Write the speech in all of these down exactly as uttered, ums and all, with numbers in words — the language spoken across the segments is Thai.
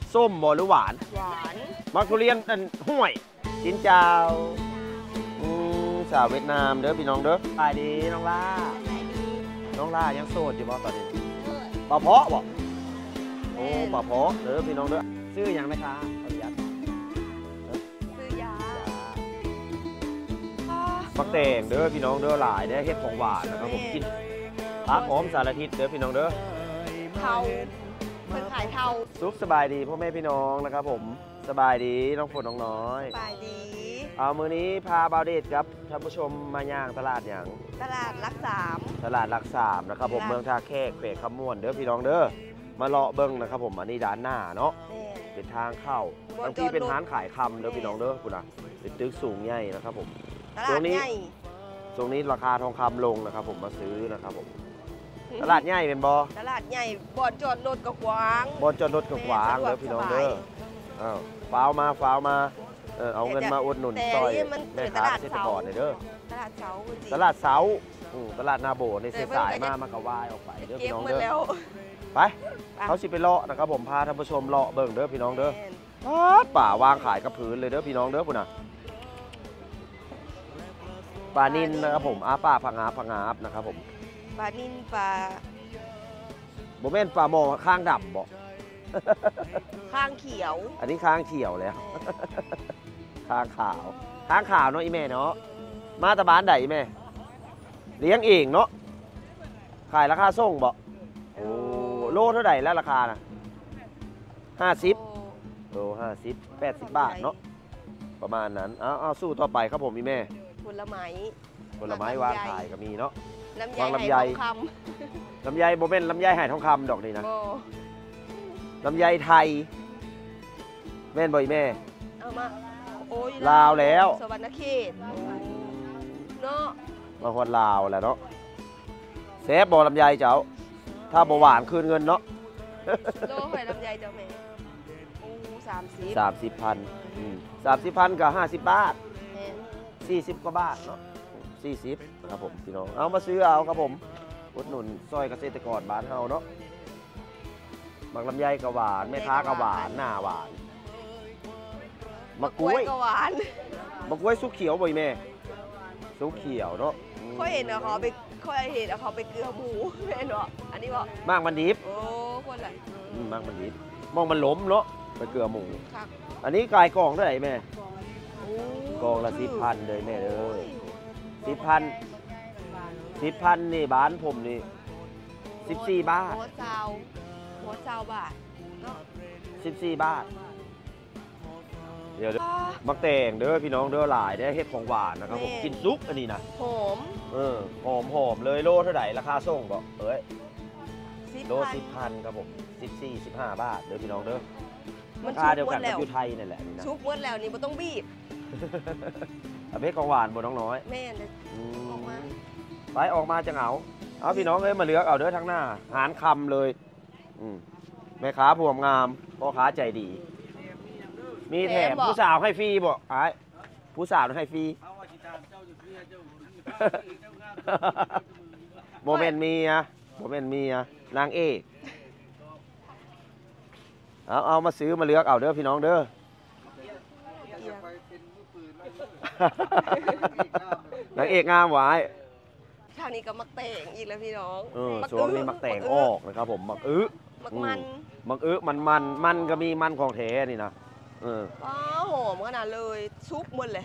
ส้มบ่หรือหวานหวานมักทุเรียนอันห่วยจินเจ้าสาวเวียดนามเด้อพี่น้องเด้อไปดีน้องล่าน้องล่ายังโสดอยู่บ่ตอนนี้ปลาเพาะบ่โอ้ปลาเพาะเด้อพี่น้องเด้อชื่อยังไหมคะขออนุญาตซื้อยามักแตงเด้อพี่น้องเด้อหลายได้เฮ็ดของหวานนะครับผมกินพักหอมสารทิศเด้อพี่น้องเด้อเทาเพิ่นขายเทาสุขสบายดีพ่อแม่พี่น้องนะครับผมสบายดีน้องฝนน้องน้อยสบายดีเอามื้อนี้พาบาวเดชครับท่านผู้ชมมาย่างตลาดอย่างตลาดรักสามตลาดรักสามนะครับผมเมืองท่าแขกเขวคำม่วนเด้อพี่น้องเด้อมาเลาะเบิ้งนะครับผมอันนี้ด้านหน้าเนาะเป็นทางเข้าบางทีเป็นร้านขายคำเด้อพี่น้องเด้อคุณนะเป็นตึกสูงใหญ่นะครับผมตรงนี้ตรงนี้ราคาทองคำลงนะครับผมมาซื้อนะครับผมตลาดใหญ่เป็นบอตลาดใหญ่บ่อนจอดรถก็กว้างบ่อนจอดรถก็กว้างเด้อพี่น้องเด้ออ้าวฟ้าวมาฟ้าวมาเออเอาเงินมาอุดหนุนซอยแม่ค้าเกษตรกรเด้อตลาดเสาตลาดเสาตลาดนาโบในเส้นสายมามากระวายออกไปเด้อพี่น้องเด้อไปเขาสิไปเลาะนะครับผมพาท่านผู้ชมเลาะเบิ่งเด้อพี่น้องเด้อป่าวางขายกับพื้นเลยเด้อพี่น้องเด้อพุ่นน่ะปลานินนะครับผมอาป่าผังอาผังอาบนะครับผมปลานินปลาโบเม่นปลาหมอข้างดำบ่ข้างเขียวอันนี้ข้างเขียวแล้วข้างขาวข้างขาวเนาะอีแม่เนาะมาตะบานใดอีแม่เลี้ยงเองเนาะขายราคาส่งบ่โอ้โลเท่าไหร่แล้วราคาน่ะห้าสิบโลห้าสิบแปดสิบบาทเนาะประมาณนั้นเอาเอาสู้ต่อไปครับผมอีแม่ผลไม้ผลไม้วางขายก็มีเนาะวางลำไยลำไยโบเป็นลำไยหายทองคำดอกนี่นะลำไยไทยแม่นบ่อยแม่เอามาโอ้ยลาวแล้วสวรรณเขตเนาะมาฮอดลาวแล้วเนาะเซฟบ่ลำไยเจ้าถ้าบ่หวานคืนเงินเนาะโลหอยลำไยเจ้าแม่โอ้สามสิบสามสิบพันสามสิบพันกับห้าสิบบาทสี่สิบกว่าบาทเนาะสี่สิบครับผมพี่น้องเอามาซื้อเอาครับผมอุดหนุนซอยเกษตรกรบ้านเฮาเนาะมักลำไยกะหวานแม่ค้ากะหวานหน้าหวานมะกล้วยกะหวานมะกล้วยสุกเขียวบ่อยแม่สุกเขียวเนาะค่อยเห็นเหรอเขาไปค่อยเห็นเขาไปเกลือหมูแม่เนาะอันนี้บอกมากมันดิบโอ้คนละมากมันดิบมองมันล้มเนาะไปเกลือหมูอันนี้กายกล่องเท่าไหร่แม่กล่องละสิบพันเลยแม่เลยสิบพันสิบพันนี่บ้านผมนี่สิบสี่บาทหัวเจ้าหัวเจ้าบาทสิบสี่บาทเดี๋ยวมักแตงเด้อพี่น้องเด้อหลายได้เฮ็ดของหวานนะครับผมกินซุปอันนี้นะหอมเออหอมหอมเลยโลเท่าไหร่ราคาส่งก็เอ้ยโลสิบพันครับผมสิบสี่สิบห้าบาทเด้อพี่น้องเด้อราคาเดียวกันกับอยู่ไทยนั่นแหละนี่นะซุปหมดแล้วนี่ไม่ต้องบีบเอาเพชรของหวานบนน้องน้อยแม่เลยออกมาไปออกมาจะเหงาเอาพี่น้องเอ้ยมาเลือกเอาเด้อทั้งหน้าหารคำเลยแม่ค้าพวงงามพ่อค้าใจดีมีแถมผู้สาวให้ฟรีบ่ไอ้ผู้สาวให้ฟรีโมเมนต์มีอะโมเมนต์มีอะนางเอกเอาเอามาซื้อมาเลือกเอาเด้อพี่น้องเด้อนางเอกงามหวายทางนี้ก็มักแตงอีกแล้วพี่น้องเออช่วงนี้มักแตงออกนะครับผมมักอื้อมักมันมักอื้อมันมันมันก็มีมันของแท้นี่นะเออป้าหอมขนาดเลยซุปหมดเลย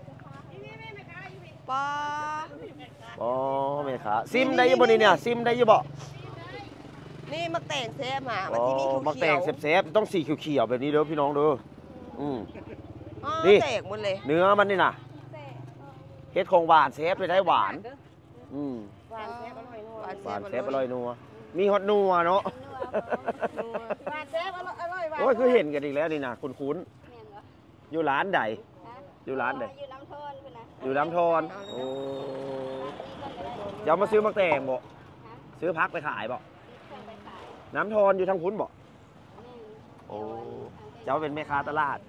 ป้าอ๋อแม่ค้าซิมได้ยังบ่นี่เนี่ยซิมได้ยังบ่นี่มักแตงเซฟมามันที่มีเขียวมักแตงเซฟๆต้องสีเขียวๆแบบนี้เด้อพี่น้องเด้ออืมนี่แตกหมดเลยเนื้อมันนี่นะเฮ็ดของหวานเซฟไปได้หวานอืมหวานเซฟอร่อยนัวหวานเซฟอร่อยนัวมีฮอตนัวเนาะหวานเซฟอร่อยอร่อยโอ้ยคือเห็นกันอีกแล้วนี่นะคุ้นๆอยู่ร้านใดอยู่ร้านใดอยู่น้ำทอนคุณนะอยู่น้ำทอนโอ้จะมาซื้อมักแตงบ่ซื้อพักไปขายบ่น้ำทอนอยู่ทางคุ้นบ่โอ้เจ้าเป็นแม่ค้าตลาด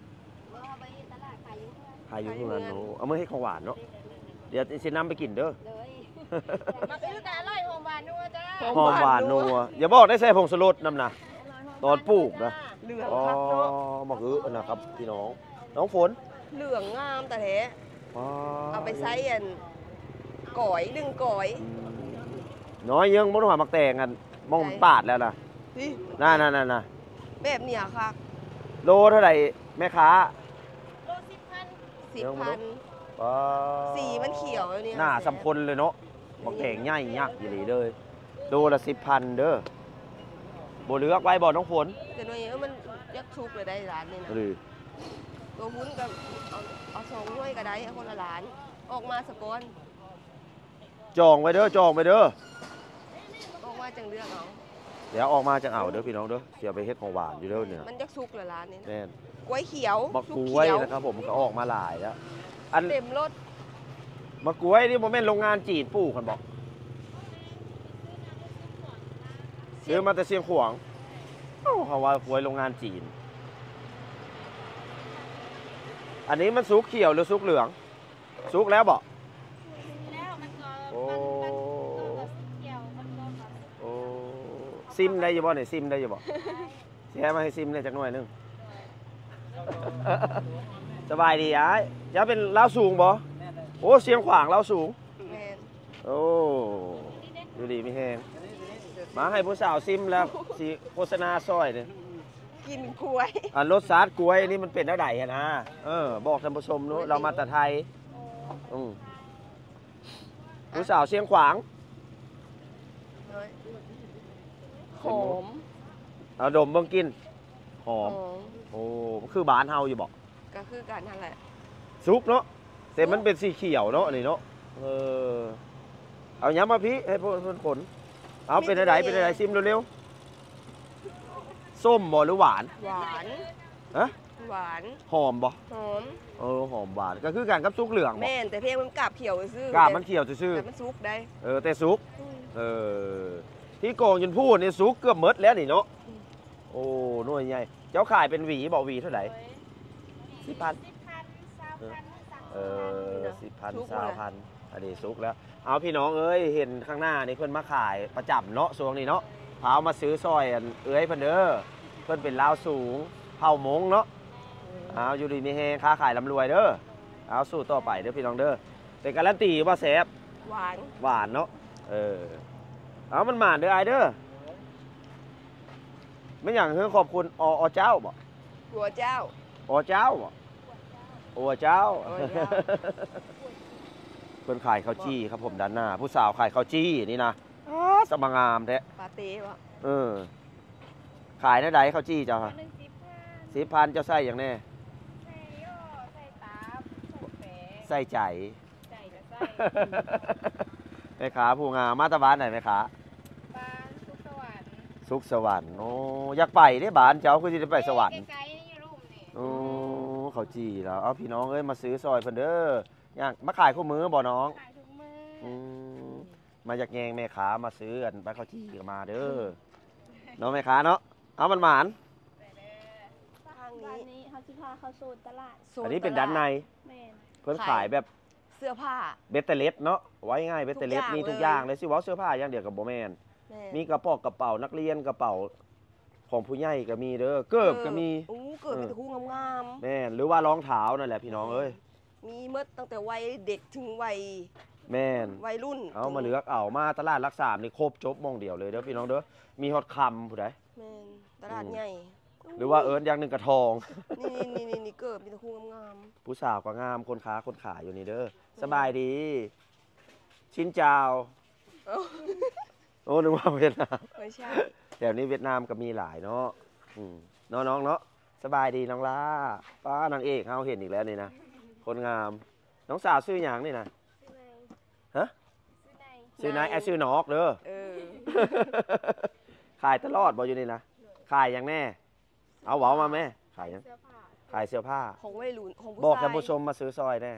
ขายอยู่ที่นั่นโอ้เอามื่อให้ของหวานเนาะเดี๋ยวสินำไปกินเด้อมาซื้อแต่อร่อยหอมหวานนัวจ้าหอมหวานนัวอย่าบอกได้ใส่ผงชูรสน้ำนะตอนปลูกนะเหลืองอ๋อคักเนาะบักอื้อนะครับพี่น้องน้องฝนเหลืองงามแต่แท้อ๋อเอาไปใส่อันก่อยดึงก่อยอืมน้อยยังบ่ต้องหามักแตงกันมองมันปาดแล้วนะนี่น่าน่าน่าน่าแบบเนี้ยค่ะโลเท่าไหร่แม่ค้าสิบเดี๋ยวมาพัดูนว้าสีมันเขียวแล้วเนี่ยหน้าสำคนเลยเนาะมักแตงใหญ่ยักษ์อยู่เลยโลละสิบพันเด้อบ่เหลือกไว้บ่น้องฝนแต่หน่วยเออมันยักชุกเลยได้ร้านนี่นะหรือตัวหุ้นกับเอาเอาสองหน่วยก็ได้เอาคนละล้าน ออกมาสกอนจองไว้เด้อจองไว้เด้อออกมาจังเลือกเอาเดี๋ยวออกมาจะเอาเด้อพี่น้องเด้อเสียไปเฮ็ดของหวานอยู่เด้อเนี่ยมันยักชุกเลยร้านนี้นะแน่นกล้วยเขียวมะชุกกล้วยเขียวนะครับผมก็ออกมาหลายแล้วอันเต็มรถมะกล้วยนี่บ่แม่นโรงงานจีนปลูกกันบอกซื้อมาแต่เชียงขวางเอ้าเขาว่ากล้วยโรงงานจีน อันนี้มันสุกเขียวหรือสุกเหลืองสุกแล้วบอกแล้วมันก็โอ้มันมันก็เกี่ยวมันก็แบบโอ้ซิมได้อยังบ่เนี่ยซิมได้อยังบ่แชร์มาให้ซิมเนี่ยจักหน่อยหนึง สบายดีอ้ายอย่าเป็นลาวสูงบ่โอ้เสียงขวางลาวสูงแมนโอ้ดูดีไม่แห้งมาให้ผู้สาวซิมแล้วสิโฆษณาซอยเนี่ยกินกล้วยอันรสชาติกล้วยนี่มันเป็นเท่าไหร่อะนะเออบอกท่านผู้ชมนู้เรามาแต่ไทยอืมผู้สาวเสียงขวางน้อยหอมเอาดมเบิ่งกินหอมหอมโอ้มันคือบานเฮาอยู่บอกก็คือการนั่นแหละซุกเนาะแต่มันเป็นสีเขียวเนาะนี่เนาะเออเอาย้ำมาพี่ให้พวกเพื่อนขนเอาเป็นอะไรเป็นอะไรซิมเร็วๆส้มบ่หรือหวานหวานฮะหวานหอมบ่หอมเออหอมหวานก็คือการกับซุกเหลืองบ่แม่นแต่เพียงมันกาบเขียวซื่อกาบมันเขียวซื่อแต่มันซุกได้ๆเออแต่ซุกอืมเออที่โกงจนพูดนี่ซุกเกือบหมดแล้วนี่เนาะโอ้หน่วยใหญ่เจ้าขายเป็นหวีบอกหวีเท่าไหร่ สิบพันสิบพันสามพันสามเออสิบพันซุกสามเลยพันอันนี้ซุกแล้ว เอาพี่น้องเอ้ยเห็นข้างหน้านี่เพื่อนมาขายประจำเนาะช่วงนี้เนาะพามาซื้อซอยอันเอ้ยเพื่อนเด้อเพื่อนเป็นลาวสูงเผ่ามงเนาะเอาอยู่ดีมีแฮงค้าขายลำรวยเด้อเอาสู้ต่อไปเด้อพี่น้องเด้อแต่การันตีว่าแซ่บหวานหวานเนาะเออเอามันหมานเด้อไอเด้อไม่อย่างเฮ้ยขอบคุณออเจ้าบ่หัวเจ้าอเจ้าบ่โอเจ้าโอ้เจ้าเพิ่นขายข้าวจี้ครับผมด้านหน้า ผู้สาวขายข้าวจี้นี่นะอ้าสมางามแท้ปาเต้วะเออขายในใดข้าวจี้เจ้าค่ะหนึ่งสิบพันสิบพันเจ้าใส่อย่างแน่ใส่ย่อใส่ตาบใส่แฝงใส่ใจใส่จะใส่แม่ค้าผู้งามมาตะบานไหนแม่ค้าบ้านสุขสวรรค์สุขสวรรค์โอ้อยากไปเด้บ้านเจ้าคือสิได้ไปสวรรค์ไกลๆนี่รูปนี่โอ้ข้าวจี้แล้วเอาพี่น้องเอ้ยมาซื้อซอยเพิ่นเด้ออยากมาขายคู่มือบ่น้องขายทุกมืออืมมาจากแยงแม่ค้ามาซื้อกันไปข้าวจี้ก็มาเด้อเนาะแม่ค้าเนาะเอามันหมานไปเด้อทางบ้านนี้นี้เขาสิพาเข้าโซนตลาดโซนอันนี้เป็นด้านในแม่นเพิ่นขายแบบเสื้อผ้าเบตเตเลสเนาะไว้ง่ายเบตเตเลสทุกอย่างมีทุกเลยอย่างเลยสิเว้าเสื้อผ้าอย่างเดียวกับโบแมนแม่มีกระเป๋ากระเป๋านักเรียนกระเป๋าของผู้ใหญ่ก็มีเด้อเกิบก็มีอู้เกิบมีแต่คู่งามแม่นหรือว่ารองเท้านั่นแหละพี่น้องเอ้ยๆมีเมื่อตั้งแต่วัยเด็กถึงวัยแม่นวัยรุ่นเอามาเลือกเอามาตลาดรักษานี่ครบจบหมองเดียวเลยเด้อพี่น้องเด้อมีฮอตคำผู้ใดแม่นตลาดใหญ่หรือว่าเอิญอย่างหนึ่งกระทองนี่นี่นี่นี่เกิบมีแต่คู่งามผู้สาวก็งามคนค้าคนขายอยู่นี่เด้อสบายดี ชินเจ้าๆเอ้าโอ้นึกว่าเวียดนามไม่ใช่แถวนี้เวียดนามก็มีหลายเนาะอืมเนาะน้องเนาะสบายดีน้องล่าป้านางเอกเฮาเห็นอีกแล้วนี่นะคนงาม น้องสาวชื่อหยังนี่นะซื้อในฮะซื้อในชื่อนายแอชื่อนอกเด้อเออขายตลอดบ่อยู่นี่นะขายอย่างแน่ เอาเว้ามาแม่ขายหยังเสื้อผ้าขายเสื้อผ้าของวัยรุ่นของผู้บอกชายท่านผู้ชมมาซื้อซอยแน่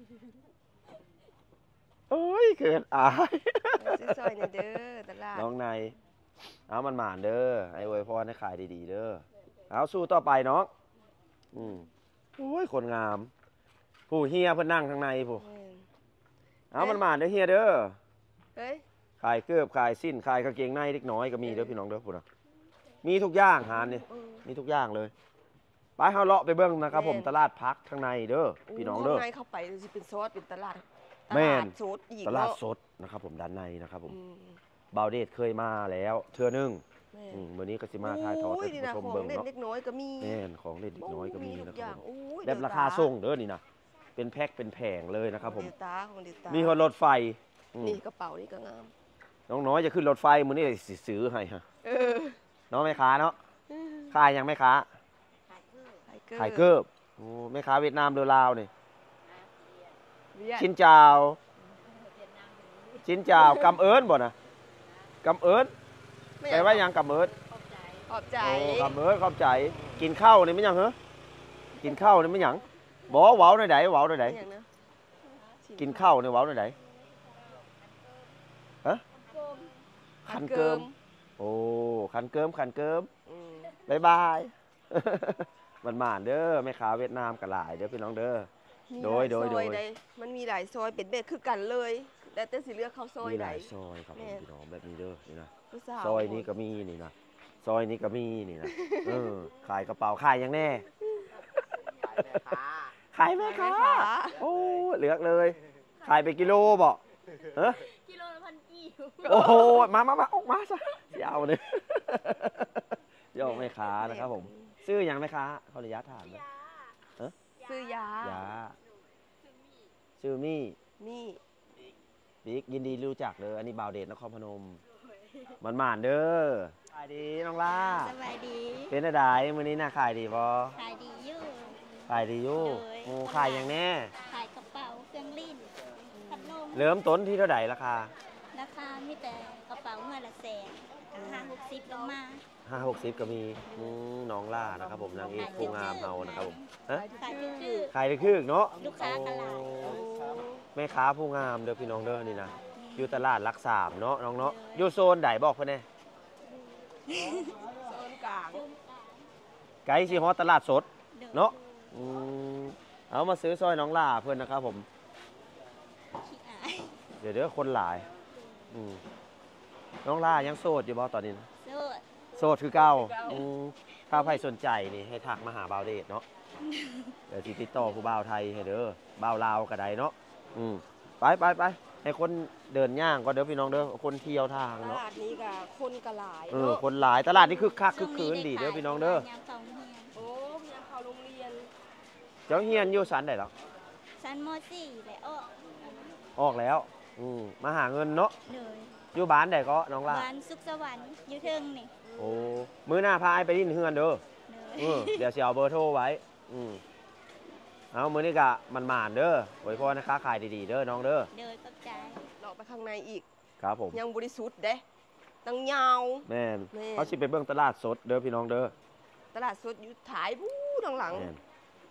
โอ้ยเกิดอายซื้อซอยเนี่ยเด้อตลาดน้องนายเอามันหมานเด้อไอ้อวยพรให้ขายดีๆเด้อเอาสู้ต่อไปน้องอืมโอ้ยคนงาม ผู้เฮียเพิ่นนั่งข้างในผู้แม่นเอามันหมานเด้อเฮียเด้อเฮ้ยขายเกือบขายสิ้นขายกางเกงในเล็กน้อยก็มีเด้อพี่น้องเด้อพุ่นน่ะมีทุกอย่างหารนี่เออมีทุกอย่างเลยไปเฮาเลาะไปเบิ่งนะครับผมแม่นตลาดพักข้างในเด้อพี่น้องเด้อข้างในเข้าไปสิเป็นซอสเป็นตลาดตแม่ลาน ดสดอีกตลาดเนะสดนะครับผมด้านในนะครับผมอืมบาวเดชเคยมาแล้วเทื่อนึงแม่อืมมื้อนี้ก็สิมาถ่ายทอดโอ้ให้นี่ผู้นะชมของเบิ่งเล่นเนาะเล็กน้อยก็มีแม่นของเล่นเด็กน้อยก็มีทุนะกคอรัย่าบงผมโอ้ยแบบราคาส่งเด้อนี่นะเป็นแพ็คเป็นแผงเลยนะครับผมเดลต้าของเดลต้ามีรถไฟอืมนี่กระเป๋านี่ก็งามน้องน้อยจะขึ้นรถไฟมื้อนี้สิซื้อให้ฮะเออน้องแม่ค้าเนาะขายยังแม่ค้าไทเกอร์ขายเกิบโอ้แม่ค้าเวียดนามหรือลาวนี่เวียดชิ้นจาวชิ้นจาวกำเอิญบ่นะกำเอิญไม่แปลว่าหยังกำเอิญขอบใจโอ้กำเอิญเข้าใจ กินข้าวนี่ไม่ยังเหรอกินข้าวนี่ไม่ยังบ่เว้าในใดเว้าในใดไม่อย่างนะกินข้าวนี่เว้าในใดฮะคันเกิมโอ้คันเกิมคันเกิมอืมบายบาย มันมานๆเด้อแม่ค้าเวียดนามก็หลายเด้อพี่น้องเด้อมีโดยหลาโดยซอโดยใมันมีหลายซอยเป็นเบ็ดคือกันเลยแต่แต่สิเลือกเข้าซอยมีหไหนลายซอยครับผมแม่พี่น้องแบบนี้เด้อนี่นะผู้สาวซอยนี้ก็มีนี่นะซอยนี้ก็มีนี่นะเออขายกระเป๋าขายยังแน่ ขายแม่ค้าแม่ค้าโอ้เหลือกเลย ขายไปกิโลบ่เฮ้ยกิโลละพันกี่โอ้โหมามามาออกมาซะยาวเลยยอแม่ค้านะครับผม ซื้อยังแม่ค้าขออนุญาตถามนะซื้อยายาชื่อมี่นี่บิ๊กยินดีรู้จักเลยอันนี้บ่าวเดชนครพนม มันหมานเด้อขายดีน้องล่าสบายดีเป็นอะไรมื้อนี้น่าขายดีบ่ขายดีอยู่ขายดีอยู่เลยโอ้ขายอย่างแน่ขายกระเป๋าเครื่องลิ้นพัดลมเริ่มต้นที่เท่าไหร่ราคาราคามีแต่กระเป๋าเงินละแสนห้าหกสิบลงมาห้าหกสิบก็มีอืมน้องล่านะครับผมนางเอกผู้งามเฮานะครับผมฮะขายคือขายได้คือเนาะลูกค้ากันหลายโอ้แม่ค้าผู้งามเด้อพี่น้องเด้อนี่นะอยู่ตลาดรักสามเนาะน้องเนาะอยู่โซนใดบอกเพิ่นแน่โซนกลางไกด์สิฮอดตลาดสดเนาะเนาะอืมเอามาซื้อซอยน้องล่าเพื่อนนะครับผมขี้อายเดี๋ยวเดี๋ยวคนหลายอืมน้องล่ายังโสดอยู่บ่ตอนนี้นะโสดโสดคือเก่าอืมถ้าใครสนใจนี่ให้ทักมาหาบ่าวเดชเนาะ เดี๋ยวสิติดต่อผู้บ่าวไทยให้เด้อบ่าวลาวก็ได้เนาะอืมไปไปไปให้คนเดินย่างก็เด้อพี่น้องเด้อคนเที่ยวทางตเนาะลาดนี้ก็คนกระหลายเออเนาะคนหลายตลาดนี่คึกคักคึกคืนดีเด้อพี่น้องเด้อยามสองเฮียนโอ้ยังเข้าโรงเรียนเจ้าเฮียนอยู่สันได้หรอชั้นมสี่และอ้อออกแล้วอืมมาหาเงินเนาะเลยอยู่บ้านใดก็น้องล่าบ้านสุขสวรรค์อยู่เทิงนี่โอ้มื้อหน้าพาไอ้ไปดิ้นเฮือนเด้อเลยเออเดี๋ยวสิเอาเบอร์โทรไว้ อืมเอามื้อนี้กะมันหมานเด้อไว้พอนะค้าขายดีๆเด้อน้องเด้อเดินกับใจเราไปข้างในอีกครับผมยังบริสุทธิ์เด้ตั้งยาวแม่นแม่นเขาสิไปเบิ่งตลาดสดเด้อพี่น้องเด้อตลาดสดอยู่ถ่ายผู้ทางหลังแม่น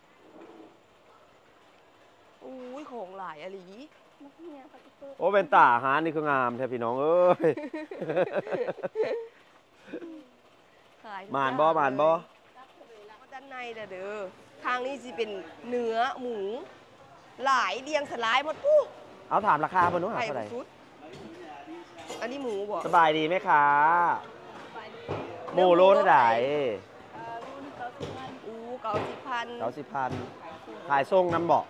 อุ้ยของหลายอะลีมักเฮียเขาจะเปิดโอ้เป็นตาหารนี่คืองามแท้พี่น้องเอ้ยขายทุกหมานบ่อย่งหมานบ่เลยด้านในน่ะเด้อทางนี้สิเป็นเนื้อหมู หลายเรียงสลายหมดปุ๊เอาถามราคาเพิ่นเนาะไข่เท่าไหร่สุด อันนี้หมูบ่สบายดีไหมคะหมูโลเท่าไหร่อู้เก้าสิบพันเก้าสิบพันขายส่งน้ำบ่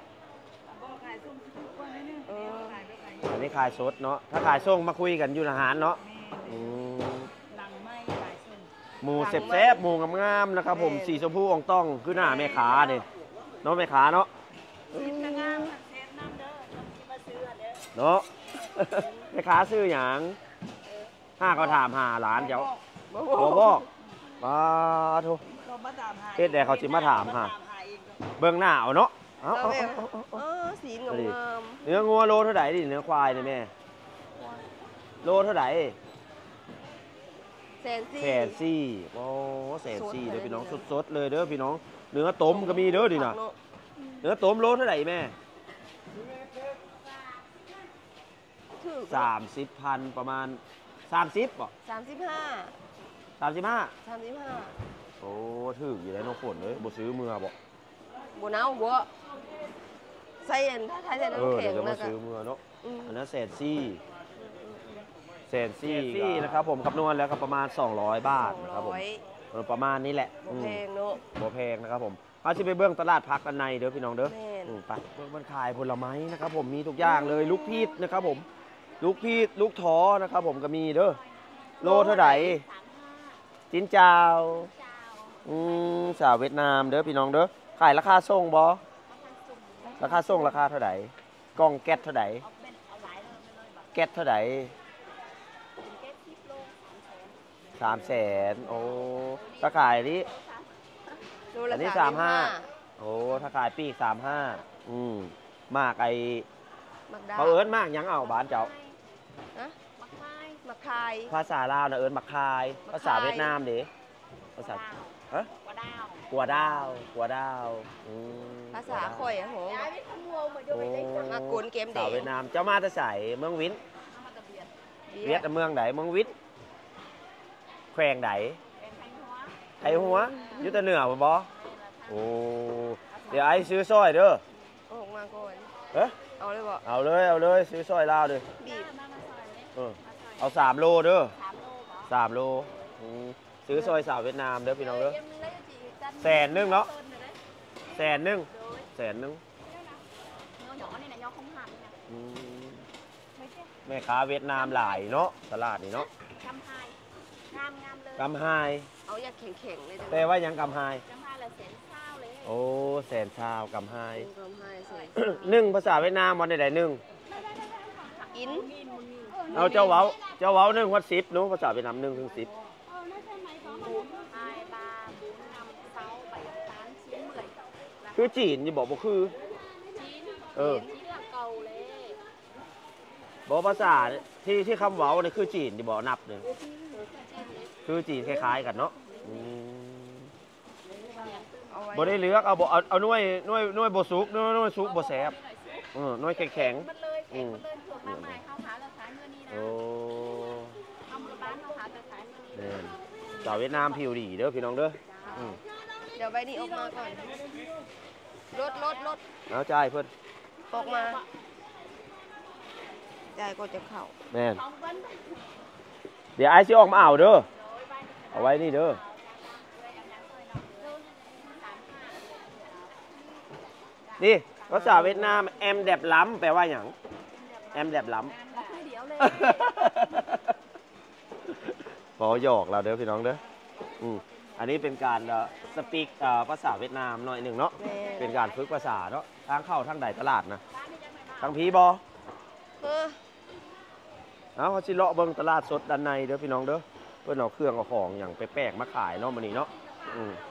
เอออันนี้ขายสดเนาะถ้าขายส่งมาคุยกันอยู่อาหารเนาะอืมหลังไม่หลายส่วนหมูเซฟๆหมูงามๆนะครับผมสีชมพูอ่องต้องคือหน้าแม่ค้าเนี่ยเนาะแม่ค้าเนาะเซฟนางงามเซฟน้ำเด้อน้ำที่มาซื้อเด้อเนาะ แม่ค้าซื้อหยังห้าก็ถามหาหลานเจ้าบ่บ่บอกมาโทเรามาตามหาเฮ็ดแต่เขาสิมาถามหาเบิ่งหน้าเอาเนาะเอาแล้วเอาแม่เอาเอาเอเอาอสีงามเนื้องัวโลเท่าไหร่ดิเนื้อควายเนี่ยแม่โลเท่าไหร่ๆแสนสี่แสนสี่โอ้แสนสี่สดเลยเด้อพี่น้องเนี่ยสดๆเลยเด้อพี่น้องเนื้อต้มก็มีเด้อดิน่ะผักเาเนื้อต้มโลเท่าไหร่แม่ถูกสามสิบพันประมาณสามสิบป่ะสามสิบห้าสามสิบห้าสามสิบห้าโอ้ถึกอยู่แล้วน้องฝนเลยบ่ซื้อมือบ่บัวน้ำบัวใส่อันถ้าใช้ใส่เอน้ำอแข็เดี๋ยวจะมางนะครัซื้อมือเนาะอืมอันนั้นแสนซี่แสนซี่ซี่นะครับผมคำนวณแล้วก็ประมาณสองร้อยบาทสองนะครับผมร้อยเออประมาณนี้แหละบ่แพงเนาะบ่แพงนะครับผมเอาสิไปเบื้องตลาดพักด้านในเด้อพี่น้องเด้อแม่นอืมไปเบื้องมันขายผลไม้นะครับผมมีทุกอย่างเลยลูกพีชนะครับผมลูกพีชลูกท้อนะครับผมก็มีเด้อโลเท่าไหร่สามห้าจิ้นเจ้าเจ้าอืมสาวเวียดนามเด้อพี่น้องเด้อขายราคาส่งบ่ราคาส่งราคาเท่าไหร่กล่องแก๊สเท่าไหร่เอาเป็นเอาหลายเลยไปเลยแบบแก๊สเท่าไหร่เป็นแก๊สสิบโลสามแสนสามแสนโอ้ถ้าขายนี้โลละอันนี้สาสาม มสิบห้าห้าโอ้ถ้าขายปีกสามห้าอืมมากไอมักดาเขาเอิ้นมากหยังเอาบ้านเจ้านะมักไม้มักคายภาษาลาวนะเอิ้นมักคายมักคายภาษาเวียดนามเด้ภาษาฮะกว่าดาวกัวดาวกัวดาวอืมภาษาข่อยอะโหย้ายไปขโมยเหมือนจะโอ้ไปได้จังมากวนเกมเด็สาวเวียดนามเจ้ามาแต่ใส่เมืองวินเอามาตะเบียดเวียดเมืองไหนเมืองวินแขวงไหนเป็นไทยหัวไทยหัวอยุตเหนือบ่บ่โอ้เดี๋ยวไอ้ซื้อสร้อยเด้อออกมาก่อนเอ๊ะเอาเลยบ่เอาเลยเอาเลยซื้อสร้อยลาวเด้อบีบมามาซอยเลยเออมาซอยเอาสามโลเด้อสามโลเหรอสามโลอืมซื้อซอยสาวเวียดนามเด้อพี่น้องเด้อเอ็มนึงแล้วจะจีกันแสนหนึ่งเนาะต้เลยแสนหนึ่งโดยแสนหนึ่งเนื้อหยอนี่นะยอคงหันนะอืมไม่ใช่แม่ค้าเวียดนามหลายเนาะตลาดนี่เนาะกำไฮงามงามเลยกำไฮเอาอยากแข็งๆเลยเด้อแต่ว่ายังกำไฮกำไฮละแสนเศร้าเลยโอ้แสนชาวกำไฮทำให้สิหนึ่งภาษาเวียดนามวันใดๆหนึ่งอินเอาเจ้าเว้าเจ้าเว้าหนึ่งวัดสิบเนาะภาษาเวียดนามหนึ่งถึงสิบไฮลาบุญนำเศร้าไปตานชิ้นเหมื่อยคือจีนอย่าบอกว่าคือชิ้นเออชิ้นละเก่าเลยบอกภาษาที่ที่คำเว้าเนี่ยคือจีนอย่าบอกนับหนึ่งคือจีนคล้ายๆกันเนาะอืมเอาไว้บ่ได้เลือกเอาบ่เอาเอาหน่วยหน่วยหน่วยบ่สุกหน่วยหน่วยสุกบ่แซ่บเออหน่วยแข็งมันเลยแข็งมันเลยถูกมากมายเข้าหาเราขายเมื่อนี้ๆนะโอ้เอามือบ้านเข้าหาเราขายเมื่อนี้เนี่ยสาวเวียดนามผิวดีเด้อพี่น้องเด้ออืมเดี๋ยวใบนี้ออกมาก่อนรถรถรถเอาจ่ายเพิ่นออกมาได้ก็จะเข้าแม่นสองวันเดี๋ยวไอ้สิออกมาเอาเด้อเอาไว้นี่เด้อนี่ภาษาเวียดนามแอมแดบล้ำแปลว่าหยังแอมแดบล้ำแล้วคือเดี๋ยวเลยพอหยอกเราเด้อพี่น้องเด้ออืมอันนี้เป็นการสปีกภาษาเวียดนามหน่อยหนึ่งเนาะแม่เป็นการฝึกภาษาเนาะทางเข้าทางใดตลาดนะทางพีบอเออเอาเขาสิเลาะเบิ่งตลาดสดด้านในเด้อพี่น้องเด้อเพื่อนเอาเครื่องเอาของอย่างแปลกๆมาขายเนาะมื้อนี้เนาะอืม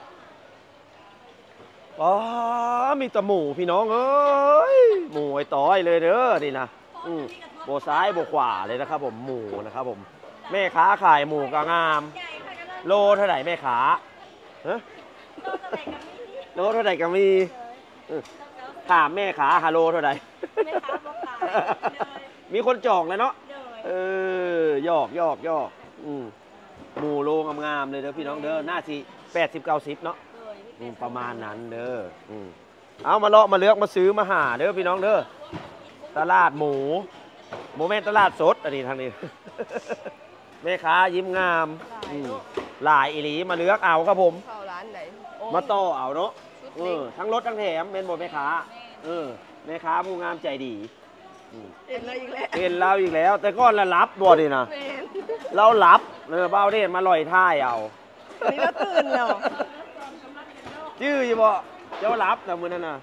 อ๋อมีแตะหมูพี่น้องเอ้ยหมูไอ้ต้อยเลยเด้อนี่นะอืมโบซ้ายโบขวาเลยนะครับผมหมูนะครับผมแม่ค้าขายหมูก็งาม โลเท่าไหร่แม่ค้าฮะโลเท่าไหร่ก็มีเออถามแม่ค้าฮาโลเท่าไหร่แม่ค้าบอกขายเลยมีคนจองเลยเนาะเลยเออยอกยอกยอกอืมหมูโลงามๆเลยเด้อพี่น้องเด้อหน้าสิแปดสิบเก้าสิบเนาะเลยอืมประมาณนั้นเด้ออืมเอามาเลาะมาเลือกมาซื้อมาหาเด้อพี่น้องเด้อตลาดหมูโมเมนต์ตลาดสดอันนี้ทางนี้ แม่ค้ายิ้มงามอืมหลายอีหลีมาเลือกเอาครับผมเข้าร้านไหนมาต่อเอาเนาะชุดเอเล็กอทั้งรถทั้งแถมเป็นบ่แม่ค้าเออแม่ค้าผู้งามใจดีอืมเห็นเลยอีกแล้วเป็นเราอีกแล้ว แต่ก้อนละรับบ่ดีนะแม่นเรารับเออเบ้าเด่นมาลอยท่ายเอาอันนี้เราตื่นแล้วจื้ออยู่บ่เจ้ารับแต่มือนั่นน่ะ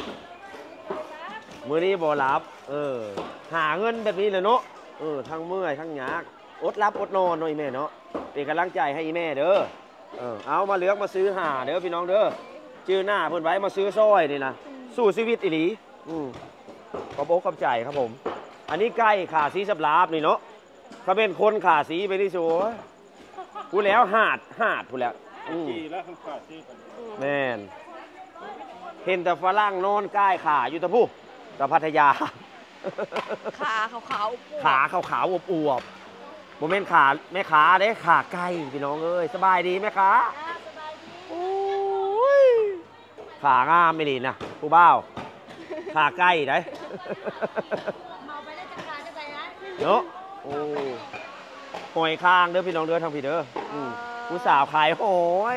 มือนี้บ่รับ เออ หาเงินแบบนี้เลยเนาะเออทั้งเมื่อยทั้งยากอดรับอดนอนเนาะอีแม่เนาะเป็นกำลังใจให้อีแม่เด้อเออเอามาเลือกมาซื้อหาเด้อพี่น้องเด้อชื่อหน้าเพิ่นไว้มาซื้อซอยนี่นะสู้ชีวิตอีหลีอืมขอบอกขอบใจครับผม อันนี้ใกล้ขาสีสับลาบนี่เนาะเขาเป็นคนขาสีไปที่ชัวพูดแล้วหาดหาดพูดแล้วอืมขี่แล้วข้างขาที่กันแม่นเห็นแต่ฝรั่งนอนใกล้ขาอยู่ตะพูตะพัทยาขาขาวๆขาขาวๆอวบๆโมเมนต์ขาแม่ขาเด้ขาไก่พี่น้องเอ้ยสบายดีไหมคะโอ้ยขางามไม่ดีนะผู้บ่าวขาไก่ได้เมาไปแล้วจังการจะไปนะเนาะโอ้หอยคางเด้อพี่น้องเด้อทางพี่เด้ออืมผู้สาวขายหอย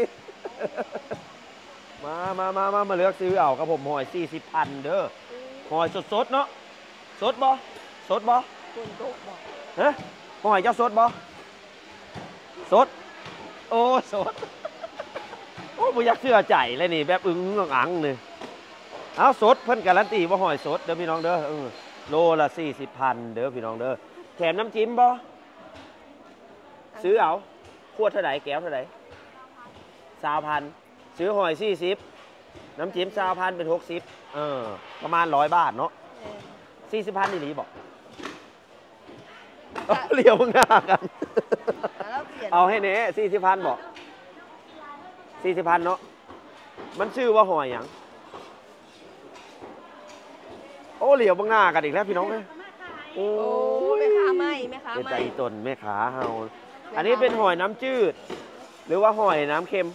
มามามามามาเลือกซื้อเอาครับผมหอยสี่สิบพันเด้อหอยสดๆเนาะสดบ่สดบ่คนตกบ่ฮะหอยเจ้าสดบ่สดโอ้สดโอ้บ่อยากเชื่อใจเลยนี่แบบอึ้งอังนี่เอาสดเพิ่นการันตีว่าหอยสดเด้อพี่น้องเด้อเออโลละสี่สิบพันเด้อพี่น้องเด้อแถมน้ำจิ้มบ่ซื้อเอาขวดเท่าไหร่แก้วเท่าไหร่สามพันซื้อหอยสี่สิบน้ำจิ้มสามพันเป็นหกสิบเออประมาณร้อยบาทเนาะสี่สิบพันนี่หลีบอกเลี้ยวหน้ากันเอาให้เน่สี่สิบพันบอกสี่สิบพันเนาะมันชื่อว่าหอยอย่างโอ้เหลียวบางหน้ากันอีกแล้วพี่น้องเลยโอ้โอ้แม่ค้าไม่แม่ค้าเป็นไม่ใจตนแม่ขาเฮาอันนี้เป็นหอยน้ำจืด หรือว่าหอยน้ำเค็ม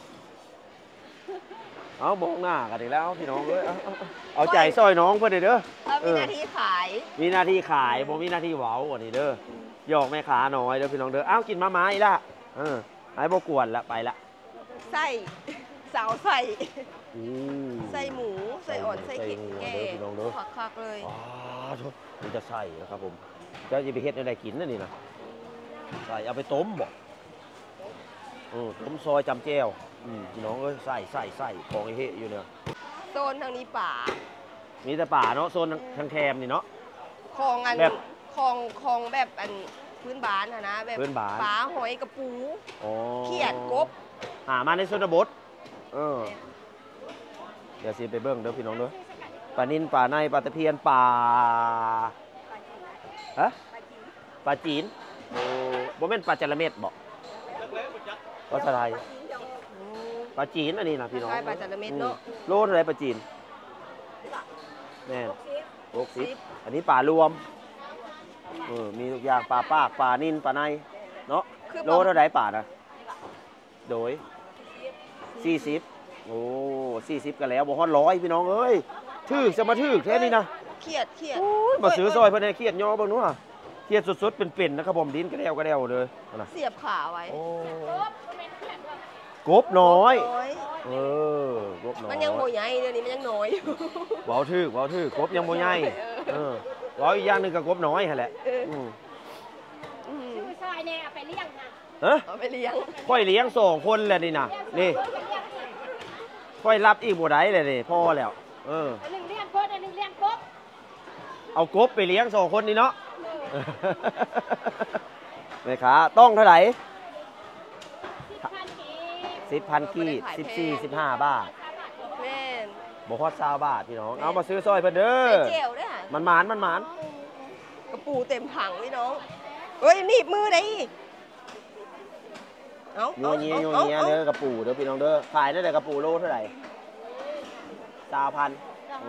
เอาบองหน้ากันอีกแล้วพี่น้องเอ้ยเอาเอาเอาใจซอยน้องเพื่อนเด้อเรามีหน้าที่ขายมีหน้าที่ขายผมมีหน้าที่เว้าวันนี้เด้อหยอกแม่ขาน้อยเด้อพี่น้องเด้ออ้าวกินมาไม้ละเออไอ้บกวนละไปละไส้สาวไส้อืมไส้หมูไส้อ่อนไส้เข็ดใส่หมูแก่เด้อพี่น้องเด้อคักๆเลยอ๋อทุกมันจะใส่นะครับผมจะจะไปเฮ็ดอะไรกินนั่นนี่นะใส่เอาไปต้มบ่เออต้มซอยจำแจ่วอืมพี่น้องเอ้ยใส่ใส่ใส่ของไอ้เฮอยู่เนี่ยโซนทางนี้ป่ามีแต่ป่าเนาะโซนทางแคมนี่เนาะคลองอันแบบคลองคลองแบบอันพื้นบ้านอะนะแบบพื้นบ้านปลาหอยกระปูอ๋อเขียดกบหามาในชนบทเออเดี๋ยวสิไปเบิ้งเด้อพี่น้องเด้อปลานินปลาในปลาตะเพียนปลาฮะปลาจีนโอ้บ่แม่นปลาจระเม็ดบอกภาษาไทยปลาจีนอันนี้นะพี่น้องใช่ปลาจระเม็ดเนาะอืมโลเท่าไหรปลาจีนแม่นหกสิบอันนี้ปลารวมเออมีทุกอย่างปลาปากปลานินปลาในเนาะคือโลเท่าไหรปลานะโดยสี่สิบโอ้สี่สิบกันแล้วบ่ฮอดร้อยพี่น้องเอ้ยถือจะมาถือแค่นี้นะเขียดเขียดโอ้ยมาซื้อซอยเพื่อนให้เครียดย่อเบ้างนู้นเครียดสดๆเป็นๆนะครับผมดินกระเดวกระเดวเลยนะเสียบขาไว้โอ้กบน้อยน้อยเออกบน้อยมันยังโบใหญ่เดี๋ยวนี้มันยังน้อยอยู่เบาถือเบาถือกบยังโมใหญ่เออร้อยอีกอย่างหนึ่งกับกบน้อยฮะแหละเอออืมอืมชื่อซอยเนี่ยเอาไปเลี้ยงนะเฮ้ยเอาไปเลี้ยงค่อยเลี้ยงสองคนแหละนี่นะนี่ค่อยรับอีกบ่ได้เลยนี่พ่อแล้วเอออันหนึ่งเลี้ยงกบอันหนึ่งเลี้ยงกบเอากบไปเลี้ยงสองคนนี่เนาะแม่ค้าต้องเท่าไหร่สิบพันกีบสิบพันกีบสิบสี่สิบห้าบาทแม่นบ่ฮอดซาวบาทพี่น้องเอามาซื้อซอยเพิ่นเด้อใส่เจลด้วยค่ะมันหมานมันหมานกระปูเต็มถังพี่น้องเฮ้ยหนีบมือได้อีกเอาโยเงี้ยโยอาเงี้ยอาเด้อกระปูเด้อพี่น้องเด้อขายได้แต่กระปูโลเท่าไหร่สาวพันโอ้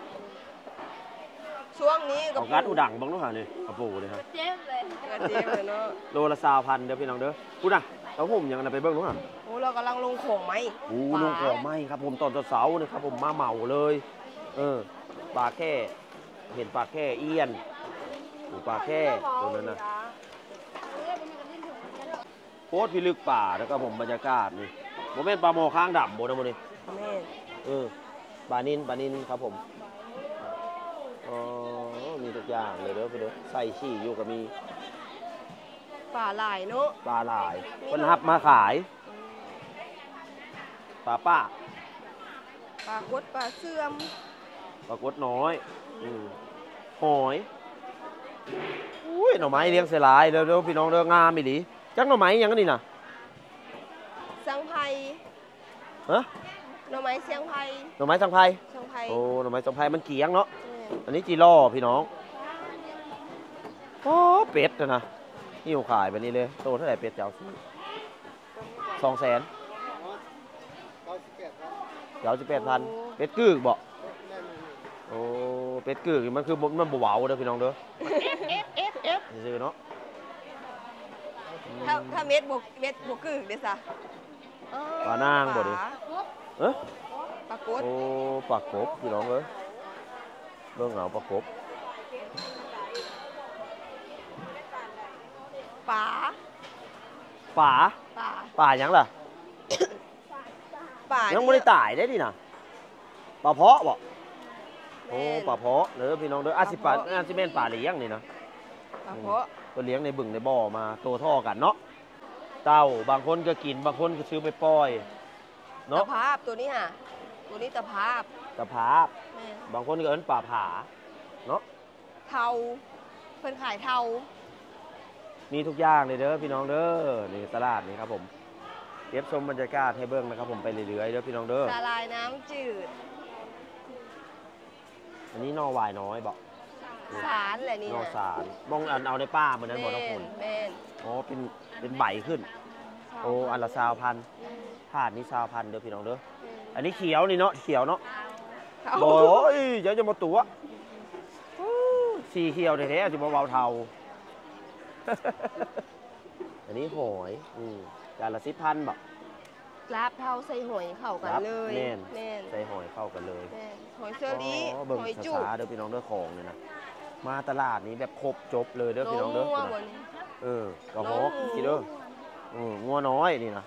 ช่วงนี้กระเอาปูกัดอุดังบ้างเนาะฮะนี่กระปูเลยครับเจ็บเลยกระเจี๊ยบเลยเนาะโลละสาวพันเด้อพี่น้องเด้อพูดนะเอาผมยังนะไปเบิ่งเนาะฮะโอ้เรากำลังลงของไหมโอ้ลุงของไม่ครับผมตอนเสาร์นี่ครับผมมาเหมาเลยเออปลาแค่เห็นปลาแค่เอี้ยนโอ้ปลาแค่ตัวนั้นนะโคตรพิลึกป่าแล้วก็ผมบรรยากาศนี่โมเมนต์ปลาโมข้างดำโมนะโมนี่แม่นเออปลานินปลานินครับผมอ๋อมีทุกอย่างเลยเด้อไปเด้อใส่ชี่อยู่กับมีปลาหลายเนาะปลาหลายคนหับมาขายปลาป้าปลากดปลาเสื่อมปลากดน้อยอืมหอยอุ้ยหน่อไม้เลี้ยงเสียหลายเด้อเด้อพี่น้องเด้องามอีหลีจักหน่อไม้หยังกันนี่น่ะสังไพฮะหน่อไม้เสียงไพหน่อไม้สังไพรสังไพโอ้หน่อไม้สังไพรมันเกียงเนาะแม่นอันนี้จีล่อพี่น้องโอ้เป็ดนะนะนี่อยู่ขายแบบนี้เลยโตเท่าไหร่เป็ดเจ้าซื้อสองแสนเจ้าสิบแปดพันเป็ดกึกบอกโอ้เป็ดกึกมันคือมันบวาวเด้อพี่น้องเด้อเอฟเอฟเอฟซื้อเนาะถ้าถ้าเม็ดบวกเม็ดบวกกึ่งเด้อซะปลานางบ่ดิเอ๊ะปลากดโอ้ปลากบพี่น้องเอ้ยเบิ่งเอาปลากบปลาป่าป่าป่าหยังล่ะป่ายังยัไม่ได้ตายได้ดินะปลาเพาะบอกโอ้ปลาเพาะเด้อพี่น้องเด้ออาสิปลาอาสิเมนป่าเลี้ยงนี่นะปลาเพาะก็เลี้ยงในบึงในบ่อมาโตท่อกันเนาะเต่าบางคนก็กินบางคนก็ซื้อไปปล่อยตะเนาะภาพตัวนี้ค่ะตัวนี้ตะภาพตะภาพแม่นบางคนก็เอิ้นป่าผาเนาะเทาเพิ่นขายเทามีทุกอย่างเลยเด้อพี่น้องเด้อนี่ตลาดนี่ครับผมเก็บชมบรรยากาศให้เบิ่งนะครับผมไปเรื่อยๆเด้อพี่น้องเด้อสาลายน้ำจืดอันนี้นอวายน้อยบอกสารแหละนี่นอนะสารมองอันเอาในป้าเหมือนนั้นบอกน้องแม่คนนแม่นอ๋อเป็นเป็นใบขึ้น โอ้อันละซาวพันอืมถาดนี้ซาวพันเด้อพี่น้องเด้อแม่นอันนี้เขียวนี่เนาะเขียวเนาะเทาโอ้ยเดี๋ยวจะมาตัวสีเขียวแท้ๆจะมาเบาเทา อันนี้หอยอืมจานละสิบพันบอกลาบเทาใส่หอยเข้ากันครับเลยแม่นแม่นใส่หอยเข้ากันเลยแม่นหอยเชอรี่อ๋อเบิ่งหอยจุกช้าๆเด้อพี่น้องเด้อของเนี่ยนะมาตลาดนี้แบบครบจบเลยเด้อพี่น้องเด้องัวบนเออกระหน้อองกหมูกี่เด้ออืมงัวน้อยนี่นะ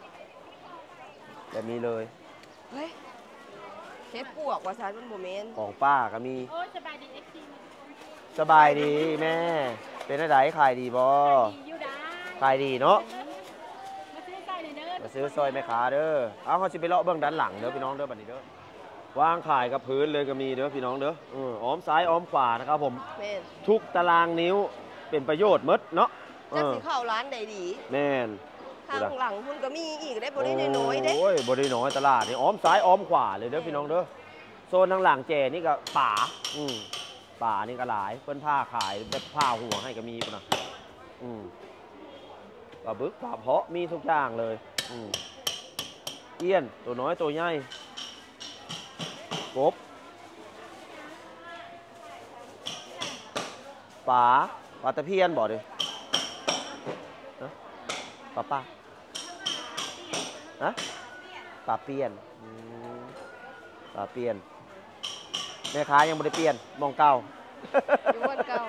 แบบนี้เลยเฮ้ยเฮ็ดปวกว่าซานมันบ่แม่นของป้าก็มีโอ้ยสบายดีเอ็กซ์ทีสบายดีแม่ เป็นอะไรขายดีบ่ดีอยู่ได้ขายดีเนาะมาซื้อใส่เลยเด้อมาซื้อซอยแม่ค้าเด้อเอาเขาสิไปเลาะเบื้องด้านหลังเด้อพี่น้องเด้อบัดนี้เด้อวางขายกับพื้นเลยก็มีเด้อพี่น้องเด้อเอออ้อมซ้ายอ้อมขวานะครับผมแม่นทุกตารางนิ้วเป็นประโยชน์หมดเนาะเอจักอสิเข้าร้านใดดีแม่นทางหลังพุ่นก็มีอีกได้บ่ได้น้อยๆเด้โอ้ยบ่ได้น้อยตลาดนี่อ้อมซ้ายอ้อมขวาเลยเด้อพี่น้องเด้อโซนทางหลังแจนี่ก็ป่าอืมป่านี่ก็หลายเพิ่นผ้าขายแบบผ้าหัวให้ก็มีพุ่นน่ะอืมปลาบึกปลาเพาะมีทุกอย่างเลยอืมเอี้ยนตัวน้อยตัวใหญ่กบปลาปลาตะเพียนบ่ดิฮะปลาป้าฮะปลาเปียนอืมปลาเปียนแม่ค้ายังไม่ได้เปลี่ยนมองเก่าอยู่วันเก่า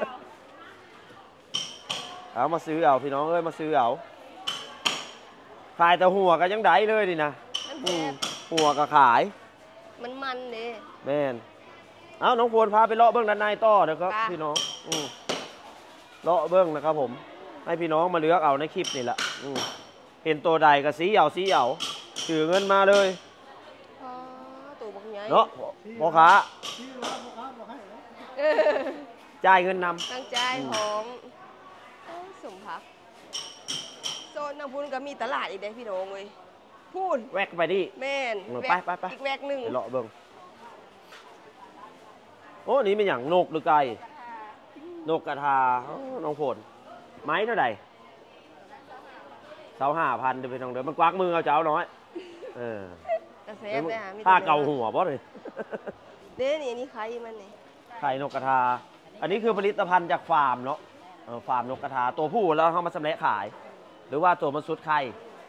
เอามาซื้อเอาพี่น้องเอ้ยมาซื้อเอาขายแต่หัวก็ยังได้เลยดินะมันอืแซ่มบหัวก็ขายมันมันเด้แม่นเอาน้องพลพาไปเลาะเบื้องด้านในต่อเด้อครับค่ะพี่น้องอืมเลาะเบื้องนะครับผม ให้พี่น้องมาเลือกเอาในคลิปนี่แหละอืมเห็นตัวใดก็สีเอาสีเอาถือเงินมาเลยอ๋อตัวบักใหญ่เนาะพ่อค้าเออจ่ายเงินนตั้งใจพร้อมโอ้ยสมพักโซนน้ำพุนก็มีตลาดอีกเด้พี่น้องเว้ยพูนำแวกไปดิแม่นเออแวไปกไปไปอีกแวกหนึ่งไปเลาะเบื้องโอ้นี่เป็นอย่างนกหรือไก่นกกระทาอ้อน้องผลไม้เท่าไหร่เสาห้าพันเดี๋ยวไปน้องเดี๋ยวมันกวักมือเอาเจ้าน้อยเออกระเซฟเลยฮะมีแต่ผ้าเกาหัวบ่เลยเด้นี่นี่ใครมันนี่ไข่นกกระทา อันนี้คือผลิตภัณฑ์จากฟาร์มเนาะเออฟาร์มนกกระทา ตัวผู้แล้วเขามาสำเร็จขาย หรือว่าตัวมันสุดไข่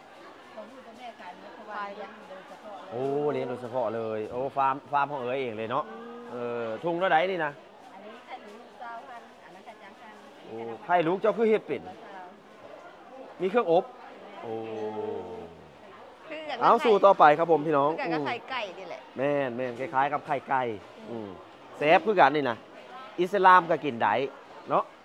ควายเนี่ยโอ้เลี้ยงโดยเฉพาะเลย โอ้ฟาร์มฟาร์มของเอ๋ยเองเลยเนาะ เออทุ่งเท่าไหร่นี่นะอันนี้ไข่ลูกเจ้าพันอันนั้นไข่จางกันโอ้ไข่ลูกเจ้าคือเฮ็ดเป็น มีเครื่องอบ โอ้คือกันเอาสู่ต่อไปครับผมพี่น้องคือกันอืกับมไข่ไก่นี่แหละแม่นแม่นคล้ายๆกับไข่ไก่อืมเซฟคือกันนี่นะอิสลามก็กินได้เนาะ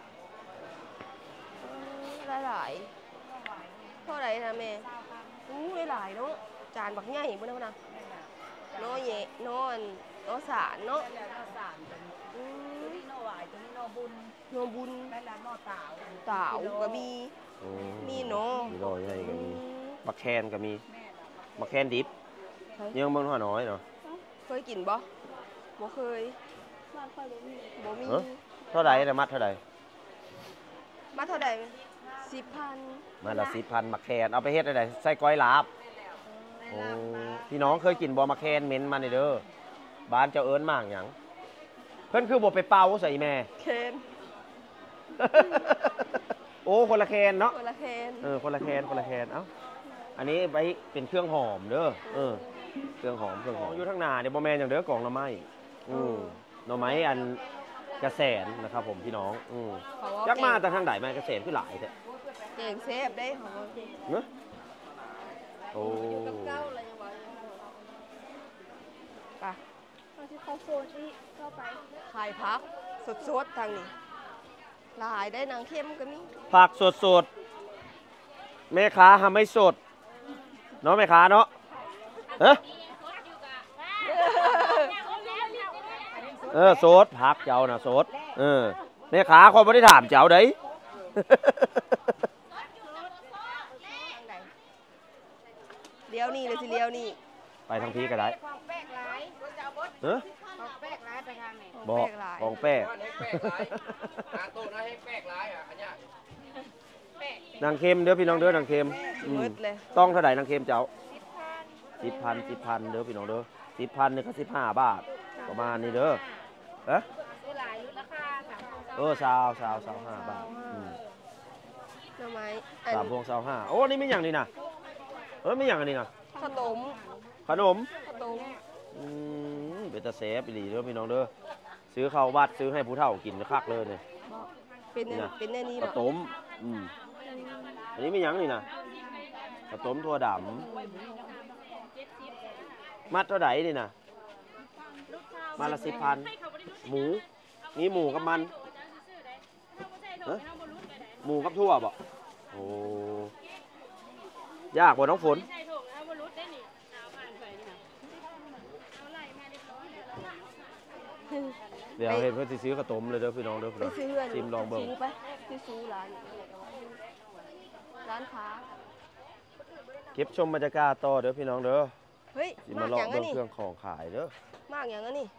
หลายหลายๆเท่าไหร่นะแม่อู้หลายๆเนาะจานบักใหญ่บ่นะพ่อนะเน้อเยะเน้อนเน้อสารเนาะแล้วก็สามตัวนี้อืตัวมนี้โนหวายตัวนี้โนบุญโนบุญแม่ละโนเต่าเต่าก็มีอืมีเนาะมีรอยใหญ่ก็มีอืมบักแคนก็มีบักแคนดิบเฮ้ยยังเบิ่งหัวน้อยเนาะเคยกินบ่บ่เคยบ่มีเอ้อ เท่าไหร่นะมัดเท่าไหร่มาเท่าใดสิบพันมาละสิบพันบักแคนเอาไปเฮ็ดอะไรใส่ก้อยลาบโอ้พี่น้องเคยกินบ่บักแคนเหม็นมานี่เด้อบ้านเจ้าเอิ้นมากหยังเพิ่นคือบ่ไปเป่าใส่แม่เคนโอ้คนละแคนเนาะคนละเคนเออคนละแคนคนละแคนเอ้าอันนี้ไว้เป็นเครื่องหอมเด้อเออเครื่องหอมเครื่องหอมอยู่ข้างหน้าเดี๋ยวบ่แม่นอย่างเด้อกล่องหน่อไม้อืมหน่อไม้อันกระแสนนะครับผมพี่น้องอืมเขาว่าจักมาเก่งแต่ทางใดแม่กระแสนคือหลายแท้เก่งเซฟได้ของเราเนอะโอ้กับเก้าอะไรยังวะไปเราที่เขาโซนที่เข้าไปขายพักสดๆทางนี้หลายได้นางเข้มก็มีผักสดสดๆแม่ค้าทำไม่สดเนาะแม่ค้าเนาะเอ๊ะเออสดผักเจ้าน่ะสดเออแม่ค้าเขาไม่ได้ถามเจ้าเด้ยเลี้ยวนี่เลยสิเลี้ยวนี่ไปทางพีก็ได้ของแปลกหลายเฮ้ยของแปลกหลายไปทางไหนบอกแปลกหลายของแป้งบ้านให้แปลกหลายหาตู้นะให้แปลกหลายอ่ะอันเนี้ยนางเค็มเด้อพี่น้องเด้อนางเค็มอืมมืดเลยต้องเท่าไหร่นางเค็มเจ้าสิบพันสิบพันเด้อพี่น้องเด้อสิบพันนี่ก็สิบห้าบาทประมาณนี้เด้อเอ๊ะซื้อหลายลดราคาสามพันเออสาวสาวสาวห้าบาทอืมหน่อไม้อันสามพวงสาวห้าโอ้นี่ไม่อย่างนี้นะเออไม่อย่างอันนี้นะข้าวต้มขนมข้าวต้มอืมเป็นตาเซฟอีหลีเด้อพี่น้องเด้อซื้อข้าววัดซื้อให้ผู้เฒ่ากินคักเลยเนี่ยเป็นอันนี่นะเป็นอันนี้ข้าวเนาะต้มอืมอันนี้ไม่หยังนี่นะข้าวต้มถั่วดำมัดเท่าไหร่นี่นะมาละสิบพันหมูนี่หมูกับมันเอ้ยหมูกับทั่วบ่โอ้ยากกว่าน้องฝนเดี๋ยวเห็นเพื่อนสิซื้อข้าวต้มเลยเด้อพี่น้องเด้อพี่ไปน้องซื้อเพื่อนชิมลองเบิ่งซื้ไปซื้อซูร้าน ร้านค้าเก็บชมบรรยากาศต่อเด้อพี่น้องเด้อเฮ้ยสิมามาก ลออก ย่างเบิ่นั้นงนี่เครื่องของขายเด้อมากอย่างนั้นนี่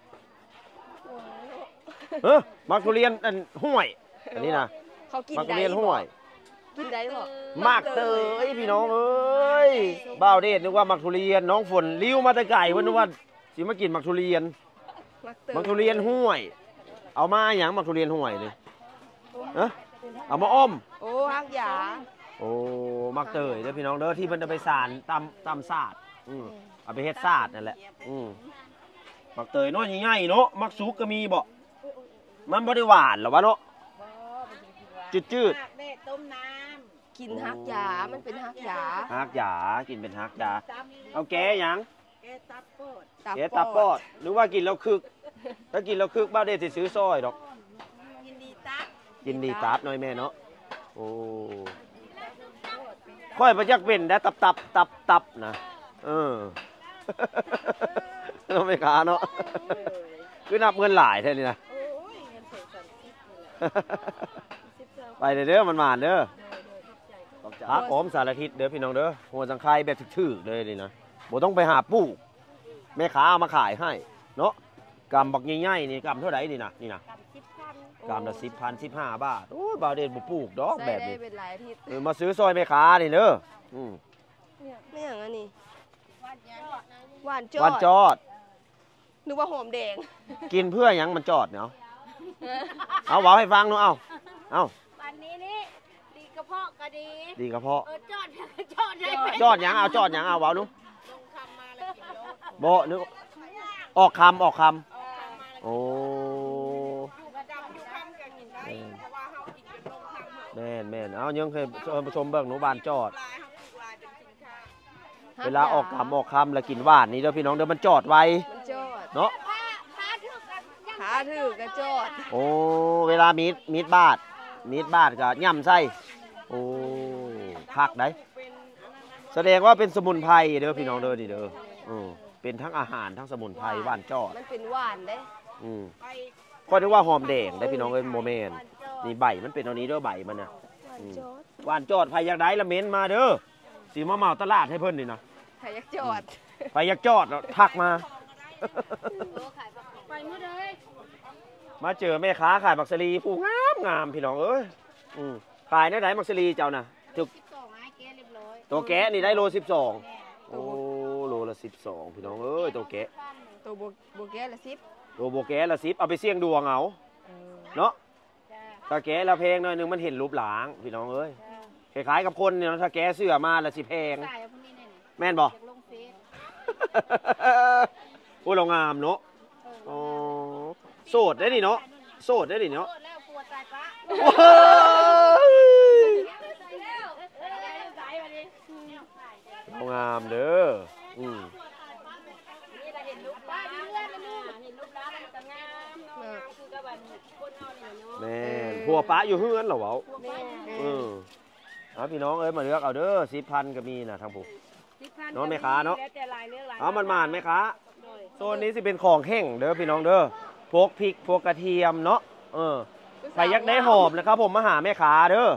เฮ้ยมักทุเรียนอันห้วย อันนี้นะเขากินมักทุได้เรียนห้วยกินได้บ่มากเตยพี่น้องเอ้ยบ่าวเดชนึกว่ามักทุเรียนน้องฝนลิ้วมาแต่ไก่เพิ่นนึกว่าสิมากินมักทุเรียนมักเตยมักทุเรียนห้วย เอามาหยังมักทุเรียนห้วยนี่เอ้อเอามาอ้อมโอ้ฮักหยาโอ้มักเตยเด้อพี่น้องเด้อที่เพิ่นเอาไปสารตำตำซาดอืมเอาไปเฮ็ดซาดนั่นแหละอืมมักเตยน้อยใหญ่ๆเนาะมักสุกก็มีบ่มันบ่ได้หวานหรอวะเนาะจืดแม่ต้มน้กินฮักหยามันเป็นฮักหยาๆฮักหยากินเป็นฮักหยาำตับเอาแกหยังแกตับโปดแกตับปอดหรือว่ากินแล้วคึก ถ้ากินแล้วคึกบ้าเดชสิซื้อซอยดอกยินดีตับกินดีตับหน่อยแม่เนาะโอ้ค่อยประจักเป็นได้ตับตับตับตับนะเออ เราไม่ค้าเนาะคือนับเงินหลายแท่นี้นะโอ้ยเงินเสียสันติสิบเจ้าไปเด้อมันหมานเด้อพักออมสารทิศเด้อพี่น้องเด้อหัวสังไคแบบถึกๆเลยนี่นะบ่ต้องไปหาปูกแม่ค้าเอามาขายให้เนาะกำบักใหญ่ๆนี่กำเท่าไหร่นี่นะนี่นะกับสิบพันกำละสิบพันสิบห้าบาทโอ้ยบาทเดชบ่ปลูกดอกใส่แบบได้นี้เป็นหลายอาทิตย์เออมาซื้อซอยแม่ค้านี่เด้ออืมไม่อย่างนั้นนี่วันยังหวานจอวันดจอดนึกว่าหอมแดงกินเพื่อหยังมันจอดเนาะเอาเว้าให้ฟังหนูเอาเอาวันนี้นี่ดีกระเพาะก็ดีดีกระเพาะเออจอดจอดได้ไหมจอดหยังเอาจอดหยังเอาเว้าหนูลงคำมาแล้วกินโลบ่นึกออกคำออกคำโอ้อยู่ประจำอยู่คำกันกินได้เพราะว่าเฮากินเป็นลงคำแม่นแม่นเอายังเคยผสมเบิ่งหนูบานจอดลายเฮาปลูกลายเป็นสินค้าเวลาออกคำออกคำแล้วกินหวานนี่เด้อพี่น้องเด้อมันจอดไวมันจอดเนาะผ้าผ้าถือกันยังขาถือกระจอดโอ้เวลามีดมีดบาดมีดบาดก็ย่ำไส้โอ้คักได้แสดงว่าเป็นสมุนไพรเด้อพี่น้องเด้อนี่เด้ออือเป็นทั้งอาหารทั้งสมุนไพรหวานจอดมันเป็นหวานเด้อืมไปก็นึกว่าหอมแดงได้พี่น้องเอ้ยโมเมนนี่ใบมันเป็นเอานี้เด้อใบมันน่ะหวานจอดหวานจอดไผอยากได้ละเม้นมาเด้อสิมาเหมาตลาดให้เพิ่นนี่นะใครอยากจอดไผอยากจอดแล้วทักมาไปมื้อใดมาเจอแม่ค้าขายมักสลีผู้งามงามพี่น้องเอ้ยอืมขายได้ไหนมักสลีเจ้าน่ะจุกสิบสองไอ้แกเรียบร้อยตัวแกะนี่ได้โลสิบสองแม่โอ้โลละสิบสองพี่น้องเอ้ยตัวแกะตัวโบโบแก้ละสิบโลโบแกะละสิบเอาไปเสี่ยงดวงเอาเออเนาะจ้าถ้าแกะละแพงหน่อยหนึงมันเห็นรูปหลางพี่น้องเอ้ยคล้ายๆกับคนเนี่ยเนาะถ้าแกะเสื้อมาละสิแพงตายเอาพวกนี้เนี่ยแม่นบ่อยากลงเฟซโอ้เรางามเนาะเอออ๋อโสดได้ดิเนาะโสดได้ดิเนาะโทษแล้วปวดตายปะว้ายงามเด้ออืมนี่เราเห็นรูปร้านเห็นรูปร้านมันก็งามเนาะงามคือกับวันคนเฮานี่เนาะแม่นผัวป้าอยู่เฮือนเหรอเว้าแม่เออเอาพี่น้องเอ้ยมาเลือกเอาเด้อสิบพันก็มีนะทางผมเนาะแม่ค้าเนาะเอามันมานแม่ค้าโซนนี้สิเป็นของแห้งเด้อพี่น้องเด้อพวกพริกพวกกระเทียมเนาะเออใครอยากได้หอมนะครับผมมาหาแม่ค้าเด้อ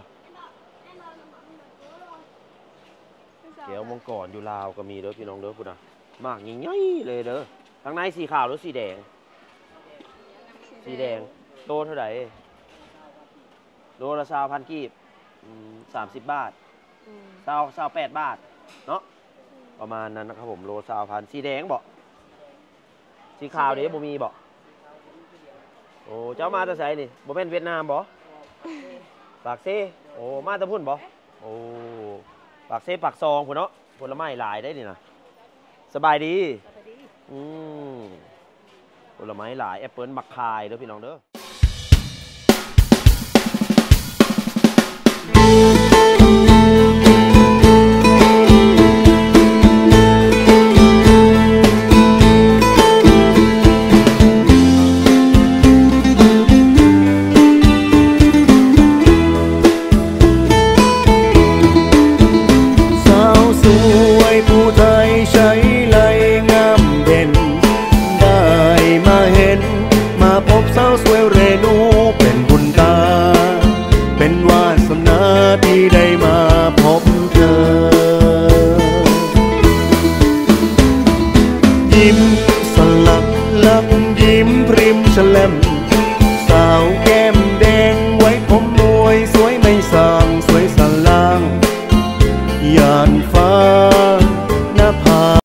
เดี๋ยวมังกรอยู่ลาวก็มีเด้อพี่น้องเด้อพุ่นน่ะมากยิ่งใหญ่เลยเด้อทางในสีขาวหรือสีแดงสีแดงโลเท่าไหร่โลละสามพันกีบสามสิบบาทสาวสาวแปดบาทเนาะประมาณนั้นนะครับผมโลสาวพันสีแดงบอกสีขาวเดี๋ยวบ่มีบอกโอ้เจ้ามาจะใส่นี่บ่เป็นเวียดนามบ่ปากเซ่โอ้มาจะพุ่นบ่โอ้ปากเซ่ปากซองพุ่นเนาะผลไม้หลายได้นี่นะสบายดีอืมผลไม้หลายแอปเปิ้ลมักคายเด้อพี่น้องเด้อยิ้มสลักลักยิ้มพริมแฉลม